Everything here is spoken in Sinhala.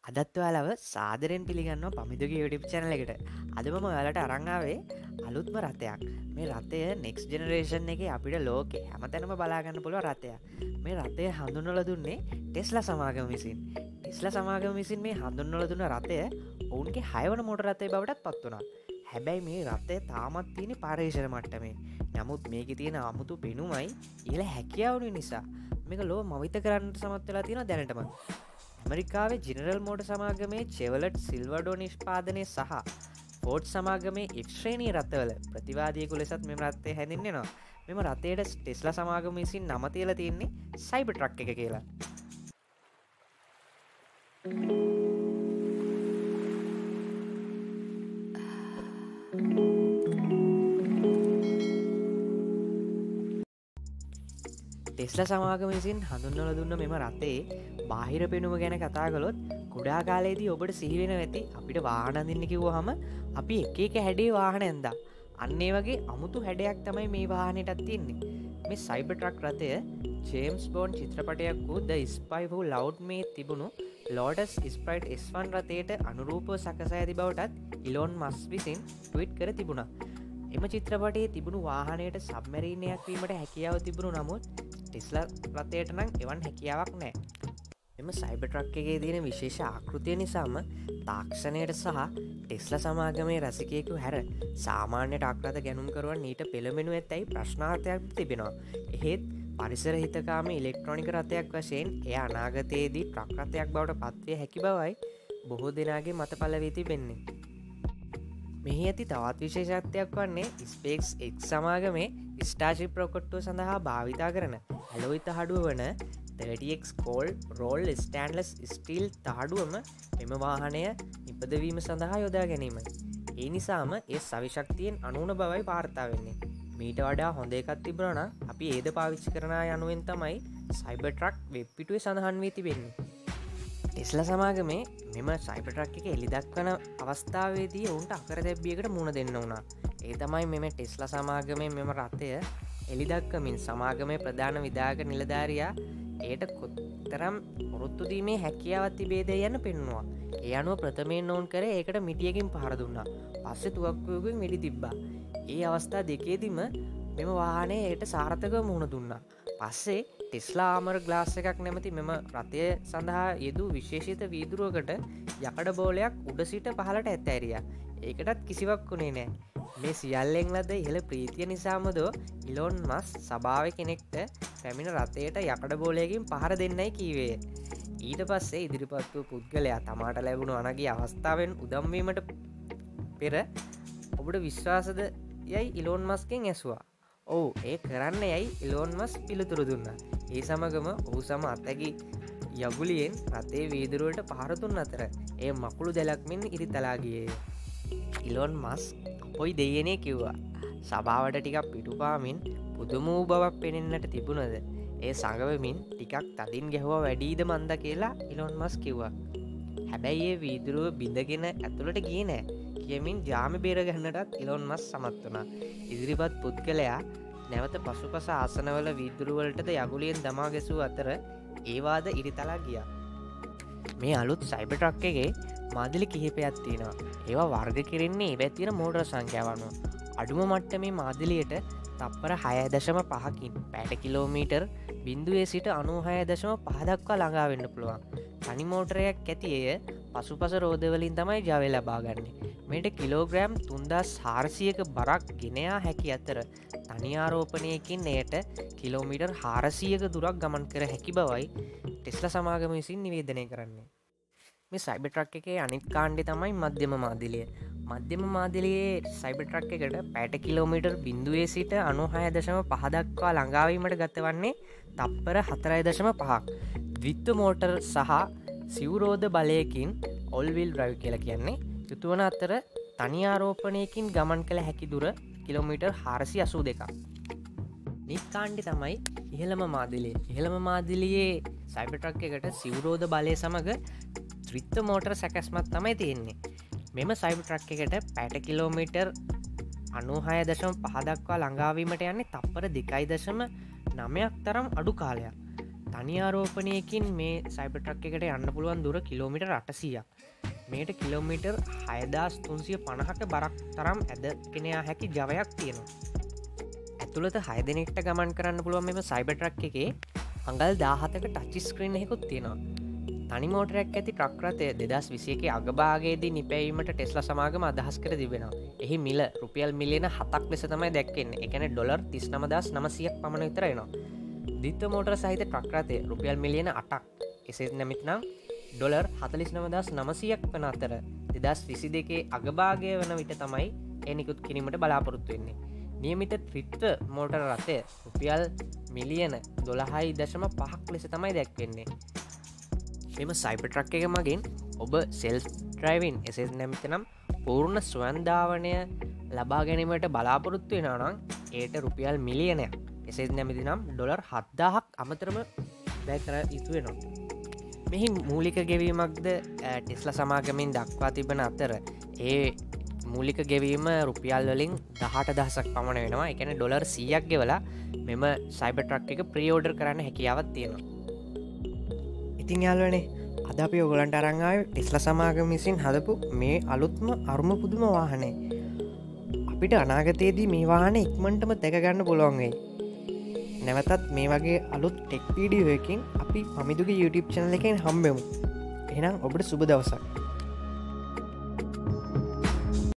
අදත් ඔයාලව සාදරෙන් පිළිගන්නවා පමිදුගේ YouTube channel එකට. අද මම ඔයාලට අරන් ආවේ අලුත්ම රථයක්. මේ රථය next generation එකේ අපිට ලෝකේ හැමතැනම බලා ගන්න පුළුවන් රථයක්. මේ රථය හඳුන්වලා දුන්නේ ටෙස්ලා සමාගම විසින්. ටෙස්ලා සමාගම විසින් මේ හඳුන්වලා දුන්න රථය ඔවුන්ගේ 6 වන මෝටර රථය බවට පත් වුණා. හැබැයි මේ රථය තාමත් තියෙන්නේ පරීක්ෂණ මට්ටමේ. නමුත් මේකේ තියෙන අමුතු පෙනුමයි ඊළ හැකියාවුනේ නිසා මේක ලෝක මවිත කරන්න සමත් වෙලා තියෙනවා දැනටම. ඇමරිකාවේ ජෙනරල් මෝටර් සමාගමේ චෙවලට් සිල්වර්ඩෝ නිෂ්පාදනය සහ ෆෝඩ් සමාගමේ එක්ශ්‍රේණී රථවල ප්‍රතිවාදියෙකු ලෙසත් මෙම රථය හැඳින්වෙනවා. මෙම රථයට ටෙස්ලා සමාගම විසින් නම තියලා තියෙන්නේ සයිබර් ට්‍රක් එක කියලා. ටෙස්ලා සමාගම විසින් හඳුන්වලා දුන්න මෙම රථයේ බාහිර පෙනුම ගැන කතා කළොත් කුඩා කාලයේදී ඔබට සිහි වෙන ඇති අපිට වාහන අඳින්න කිව්වහම අපි එක එක හැඩේ වාහන ඇඳා. අන්න ඒ වගේ අමුතු හැඩයක් තමයි මේ වාහනයටත් තියෙන්නේ. මේ සයිබර් ට්‍රක් රථය ජේම්ස් බොන්ඩ් චිත්‍රපටයක් වූ The Spy Who Loved Me තිබුණු Lotus Sprite S1 රථයට අනුරූපව සකසා ඇති බවටත් ඉලෝන් මස්ක් විසින් ට්වීට් කර තිබුණා. එම චිත්‍රපටයේ තිබුණු වාහනයට සබ්මරීනයක් වීමට හැකියාව තිබුණු නමුත් ටෙස්ලා රථයට නම් එවන් හැකියාවක් නෑ. එම සයිබර් ට්‍රක් එකේ තියෙන විශේෂ ආකෘතිය නිසාම තාක්ෂණයට සහ ටෙස්ලා සමාගමේ රසිකයෙකු හැර සාමාන්‍ය ට්‍රක් රථ ගැනුම්කරුවන් ඊට පෙළඹෙනු ඇතැයි ප්‍රශ්නාර්ථයක් තිබෙනවා. එහෙත් පරිසර හිතකාමී ඉලෙක්ට්‍රොනික රථයක් වශයෙන් එය අනාගතයේදී ට්‍රක් රථයක් බවට පත්විය හැකි බවයි බොහෝ දෙනාගේ මත පළ වී තිබෙන්නේ. මෙහි ඇති තවත් විශේෂත්වයක් වන්නේ ස්පේක්ස් එක් සමාගමේ ස්ටාර්ෂිප් රොකට්ටුව සඳහා භාවිතා කරන ඇලොයි තහඩුව වන 30X cold rolled stainless steel තහඩුවම මෙම වාහනය නිපදවීම සඳහා යොදා ගැනීමයි. ඒ නිසාම ඒ සවිශක්තියෙන් අනුන බවයි වාර්තා වෙන්නේ. මීට වඩා හොඳ එකක් තිබුණා නම් අපි ඒද පාවිච්චි කරන යනුවෙන් තමයි සයිබර් ට්‍රක් වෙබ් පිටුවේ සඳහන් වී තිබෙන්නේ. ටෙස්ලා සමාගමේ මෙම සයිබර් ට්‍රක් එක එළි දක්වන අවස්ථාවේදී ඔවුන්ට අකරදැබ්බියකට මුණ දෙන්න වුණා. ඒ තමයි මෙම ටෙස්ලා සමාගමේ මෙම රථය එළි දක්වමින් සමාගමේ ප්‍රධාන විධායක නිලධාරියා එයට කොතරම් ඔරොත්තු දීමේ හැකියාවක් තිබේද යන්න පෙන්වුවා. ඒ අනුව ප්‍රථමයෙන් ඔවුන් කරේ ඒකට මිටියකින් පහර දුන්නා. පස්සේ තුවක්කුවකින් වෙඩි තිබ්බා. ඒ අවස්ථා දෙකේදීම මෙම වාහනේ එයට සාර්ථකව මුහුණ දුන්නා. පස්සේ ටෙස්ලා ආමර් ග්ලාස් එකක් නැමති මෙම රථය සඳහා යෙදූ විශේෂිත වීදුරුවකට යකඩ බෝලයක් උඩ සිට පහලට ඇත්තෑරියා. ඒකටත් කිසිවක් වුණේ නෑ. මේ සියල්ලෙන් ලද ඉහළ ප්‍රීතිය නිසාමදෝ ඉලෝන් මස්ක් සභාව කෙනෙක්ට පැමිණ රථයට යකඩ බෝලයකින් පහර දෙන්නයි කීවේය. ඊට පස්සේ ඉදිරිපත් වූ පුද්ගලයා තමාට ලැබුණු අනගී අවස්ථාවෙන් උදම්වීමට පෙර ඔබට විශ්වාසද යයි ඉලෝන් මස්කෙන් ඇසුවා. ඔවු ඒ කරන්න යයි ඉලෝන් මස්ක් පිළිතුරු දුන්නා. ඒ සමගම ඔහු සම අතැගි යගුලියෙන් රථයේ වීදුරුවට පහර දුන් අතර එය මකුළු දැලක්මින් ඉරිතලා ගියේය. ඉලෝන් මස්ක් පොයි දෙයනේ කිව්වා. සභාවට ටිකක් පිටුපාමින් පුදුම වූ බවක් පෙනෙන්නට තිබුණද ඒ සඟවමින් ටිකක් තදින් ගැහුවා වැඩීද මන්ද කියලා ඉලෝන් මස්ක් කිව්වා. හැබැයි ඒ වීදුරුව බිඳගෙන ඇතුළට ගියේ නෑ කියමින් ජාමේ බේර ගන්නටත් ඉලෝන් මස්ක් සමත් වුණා. ඉදිරිපත් පුද්ගලයා නැවත පසුපස ආසනවල වීදුරුවලටද යගුලියෙන් දමා ගැසූ අතර ඒවාද ඉරිතලා ගියා. මේ අලුත් සයිබර් ට්‍රක් එකේ මාදිලි කිහිපයක් තියෙනවා. ඒවා වර්ග කෙරෙන්නේ ඒ පැත්තේ තියෙන මෝටර සංඛ්‍යාව අනුව. අඩුම මට්ටමේ මාදිලියට තප්පර 6.5කින් පැයට කිලෝමීටර් 0 සිට 96.5 දක්වා ළඟා වෙන්න පුළුවන්. තනි මෝටරයක් ඇති එය පසුපස රෝදවලින් තමයි ජවය ලබා ගන්නේ. මේට කිලෝග්‍රෑම් 3400ක බරක් ගෙන යා හැකි අතර තනි ආරෝපණයකින් එයට කිලෝමීටර් 400ක දුරක් ගමන් කර හැකි බවයි ටෙස්ලා සමාගම විසින් නිවේදනය කරන්නේ. මේ සයිබර් ට්‍රක් එකේ අනිත් කාණ්ඩේ තමයි මධ්‍යම මාදිලිය. මධ්‍යම මාදිලියේ සයිබර් ට්‍රක් එකට පැයට කිලෝමීටර් 0 සිට 96.5 දක්වා ළඟාවීමට ගත වන්නේ තප්පර 4.5ක්. ද්විත්ව මෝටර් සහ සිවුරෝධ බලයකින් ඔල් වීල් ඩ්‍රයිව් කියලා කියන්නේ යුතුවන අතර තනි ආරෝපණයකින් ගමන් කළ හැකි දුර කිලෝමීටර් 482ක්. නිත් කාණ්ඩේ තමයි ඉහළම මාදිලිය. ඉහළම මාදිලියේ සයිබර් ට්‍රක් එකට සිවුරෝධ බලය සමග ත්‍රිත්ව මෝටර් සැකැස්මක් තමයි තියෙන්නේ. මෙම සයිබර් ට්‍රක් එකට පැයට කිලෝමීටර් 96.5 දක්වා ළඟාවීමට යන්නේ තප්පර 2.9ක් තරම් අඩු කාලයක්. තනි ආරෝපණයකින් මේ සයිබර්ට්‍රක් එකට යන්න පුළුවන් දුර කිලෝමිටර් 800ක් මේට කිලෝමීටර් 6350ක බරක් තරම් ඇද කෙනයා හැකි ජවයක් තියෙනවා ඇතුළත 6 දෙනෙක්ට ගමන් කරන්න පුළුවන් මෙම සයිබර්ට්‍රක් එකේ අඟල් 17ක ටච් ස්ක්‍රීන් එකකුත් තියෙනවා තනි මෝටරයක් ඇති ට්‍රක් රථය 2021 අගභාගයේදී නිපැවීමට ටෙස්ලා සමාගම අදහස් කර තිබෙනවා. එහි මිල රුපියල් මිලියන 7ක් ලෙස තමයි දැක්වෙන්නේ. ඒ කියන්නේ ඩොලර් 39900ක් පමණ විතර වෙනවා. ද්විත්ව මෝටර සහිත ට්‍රක් රථය රුපියල් මිලියන 8ක්. එසේ නැමෙත්නම් ඩොලර් 49900ක් වන අතර 2022 අගභාගය වන විට තමයි ඒ නිකුත් කිරීමට බලාපොරොත්තු වෙන්නේ. නියමිත ත්‍රිත්ව මෝටර රථය රුපියල් මිලියන 12.5ක් ලෙස තමයි දැක්වෙන්නේ. මෙම සයිබර්ට්‍රක් එක මගින් ඔබ සෙල්ෆ් ඩ්‍රයිවින් එසේ නැමතිනම් පූර්ණ ස්වයන්ධාවනය ලබා ගැනීමට බලාපොරොත්තු වෙනනම් ඒට රුපියල් මිලියනයක් එසේ නැමතිනම් ඩොලර් 7000ක් අමතරම වැය කර යුතු වෙනවා. මෙහි මූලික ගෙවීමක්ද ටෙස්ලා සමාගමින් දක්වා තිබෙන අතර ඒ මූලික ගෙවීම රුපියල් වලින් 18,000ක් පමණ වෙනවා. ඒ කියන්නේ ඩොලර් 100ක් ගෙවලා මෙම සයිබර්ට්‍රක් එක ප්‍රී-ඕඩර් කරන්න හැකියාවක් තියෙනවා. ඉතින් යාළුවනේ අද අපි ඔයගලන්ට අරන් ආවේ ටෙස්ලා සමාගම විසින් හදපු මේ අලුත්ම අරුම පුදුම වාහනේ. අපිට අනාගතයේදී මේ වාහනේ ඉක්මනටම දැක ගන්න පුළුවන් වෙයි. නැවතත් මේ වගේ අලුත් ටෙක් වීඩියෝ එකකින් අපි පමිදුගේ YouTube channel එකෙන් හම්බෙමු. එහෙනම් ඔබට සුබ දවසක්.